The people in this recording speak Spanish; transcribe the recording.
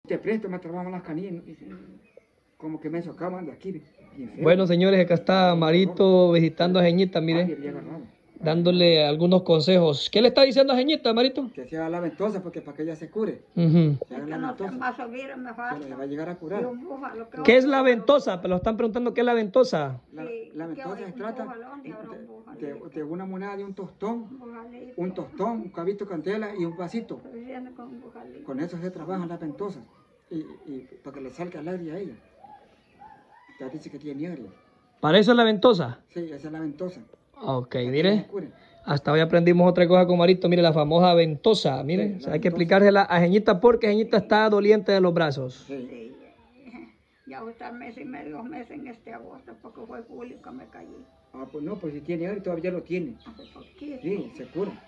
Te presto, me trabajan las canillas. Como que me socaban de aquí. Bueno, señores, acá está Marito visitando a Jeñita, mire, dándole algunos consejos. ¿Qué le está diciendo a Jeñita, Marito? Que se haga la ventosa, porque para que ella se cure. Se haga la ventosa. Se le va a llegar a curar. ¿Qué es la ventosa? Pero están preguntando qué es la ventosa. La ventosa se trata de una moneda de un tostón, un cabito de candela y un vasito. Con eso se trabajan las ventosas. Y para que le salga el aire a ella. Ya dice que tiene aire. ¿Para eso es la ventosa? Sí, esa es la ventosa. Ok, mire. Hasta hoy aprendimos otra cosa con Marito. Mire, la famosa ventosa. Mire, sí, hay que explicársela a Jeñita porque Jeñita está doliente de los brazos. Sí. Ya voy a estar mes y medio, 2 meses en este agosto porque fue julio que me caí. Ah, pues no, pues si tiene aire todavía lo tiene. Sí, se cura.